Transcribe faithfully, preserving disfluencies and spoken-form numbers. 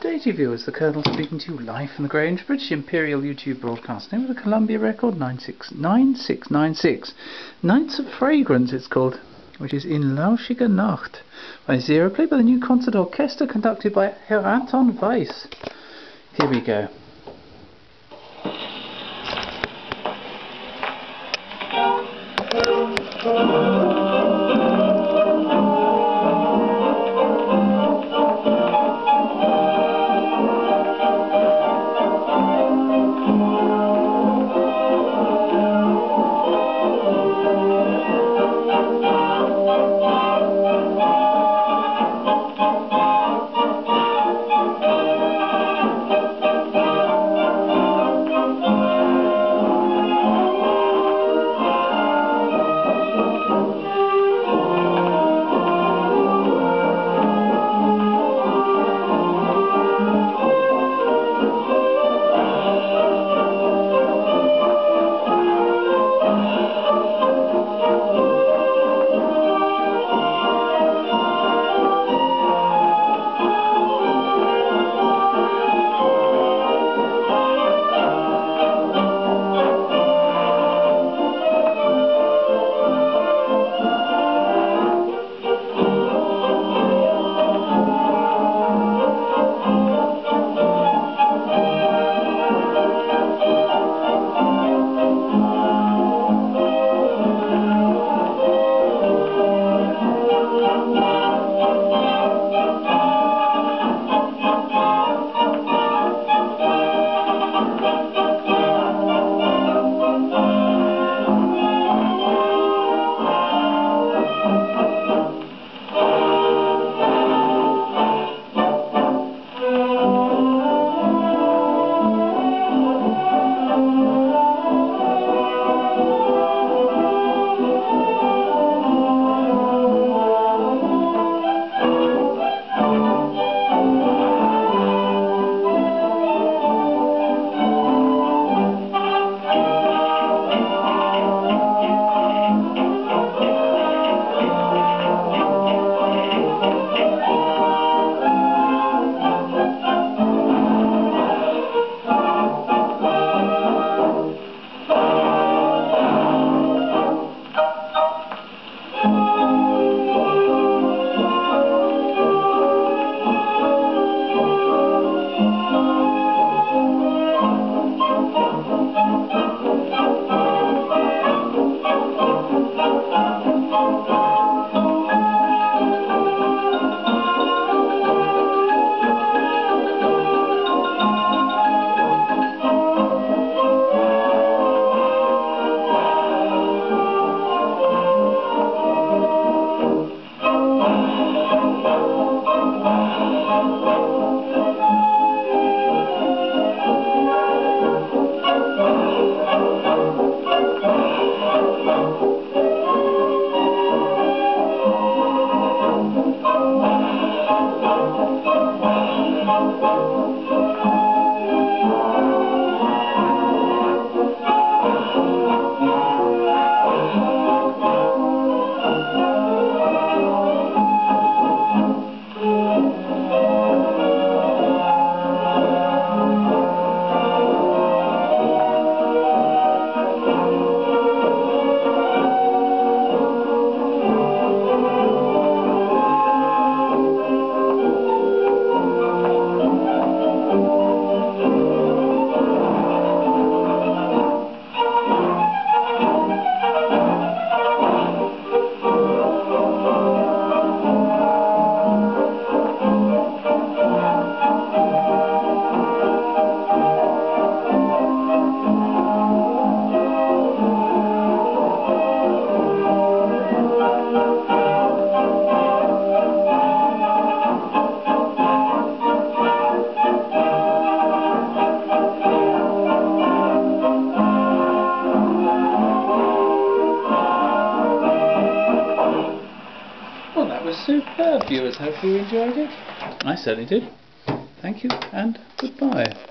Stagey viewers, the Colonel speaking to you live from the Grange, British Imperial YouTube Broadcasting with a Columbia record nine six nine six nine six. Nights of Fragrance it's called, which is In Lauschiger Nacht by Zero, played by the new concert orchestra conducted by Herr Anton Weiss. Here we go. Well, that was superb, viewers. Hope you enjoyed it. I certainly did. Thank you and goodbye.